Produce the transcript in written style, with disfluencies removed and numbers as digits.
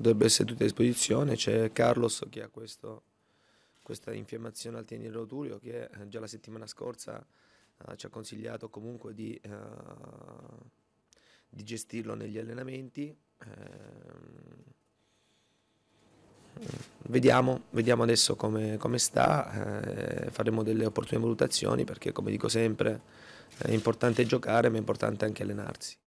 dovrebbe essere tutto a disposizione. C'è Carlos che ha questa infiammazione al tenine roturio che già la settimana scorsa ci ha consigliato comunque di gestirlo negli allenamenti. Vediamo adesso come sta, faremo delle opportune valutazioni perché come dico sempre è importante giocare ma è importante anche allenarsi.